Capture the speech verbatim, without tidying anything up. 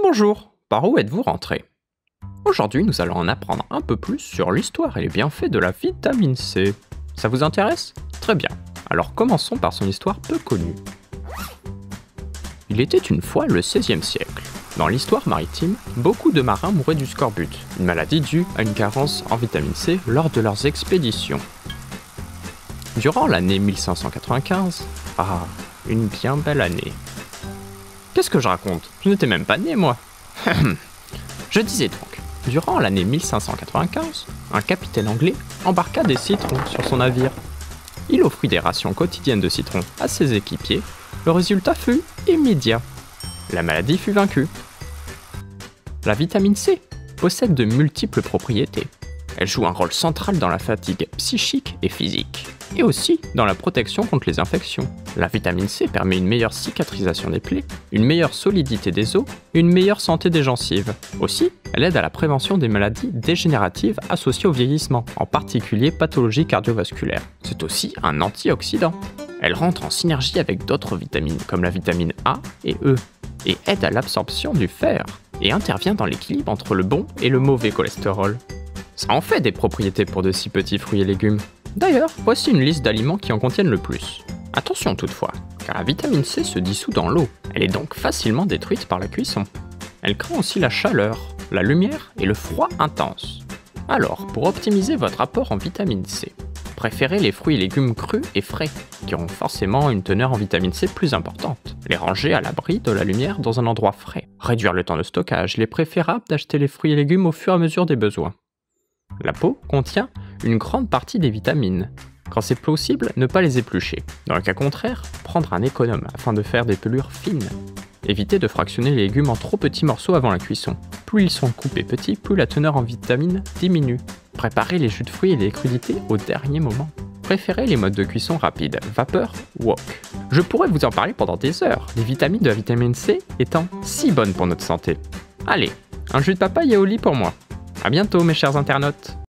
Bonjour, par où êtes-vous rentré? Aujourd'hui, nous allons en apprendre un peu plus sur l'histoire et les bienfaits de la vitamine C. Ça vous intéresse? Très bien, alors commençons par son histoire peu connue. Il était une fois le seizième siècle. Dans l'histoire maritime, beaucoup de marins mouraient du scorbut, une maladie due à une carence en vitamine C lors de leurs expéditions. Durant l'année mille cinq cent quatre-vingt-quinze, ah, une bien belle année. Qu'est-ce que je raconte? Je n'étais même pas né, moi. Je disais donc, durant l'année mille cinq cent quatre-vingt-quinze, un capitaine anglais embarqua des citrons sur son navire. Il offrit des rations quotidiennes de citrons à ses équipiers. Le résultat fut immédiat. La maladie fut vaincue. La vitamine C possède de multiples propriétés. Elle joue un rôle central dans la fatigue psychique et physique, et aussi dans la protection contre les infections. La vitamine C permet une meilleure cicatrisation des plaies, une meilleure solidité des os et une meilleure santé des gencives. Aussi, elle aide à la prévention des maladies dégénératives associées au vieillissement, en particulier pathologies cardiovasculaires. C'est aussi un antioxydant. Elle rentre en synergie avec d'autres vitamines comme la vitamine A et E, et aide à l'absorption du fer, et intervient dans l'équilibre entre le bon et le mauvais cholestérol. Ça en fait des propriétés pour de si petits fruits et légumes. D'ailleurs, voici une liste d'aliments qui en contiennent le plus. Attention toutefois, car la vitamine C se dissout dans l'eau. Elle est donc facilement détruite par la cuisson. Elle craint aussi la chaleur, la lumière et le froid intense. Alors, pour optimiser votre apport en vitamine C, préférez les fruits et légumes crus et frais, qui auront forcément une teneur en vitamine C plus importante. Les ranger à l'abri de la lumière dans un endroit frais. Réduire le temps de stockage, il est préférable d'acheter les fruits et légumes au fur et à mesure des besoins. La peau contient une grande partie des vitamines. Quand c'est possible, ne pas les éplucher. Dans le cas contraire, prendre un économe afin de faire des pelures fines. Évitez de fractionner les légumes en trop petits morceaux avant la cuisson. Plus ils sont coupés petits, plus la teneur en vitamines diminue. Préparez les jus de fruits et les crudités au dernier moment. Préférez les modes de cuisson rapides, vapeur ou wok. Je pourrais vous en parler pendant des heures, les vitamines de la vitamine C étant si bonnes pour notre santé. Allez, un jus de papaye et au lit pour moi. A bientôt mes chers internautes.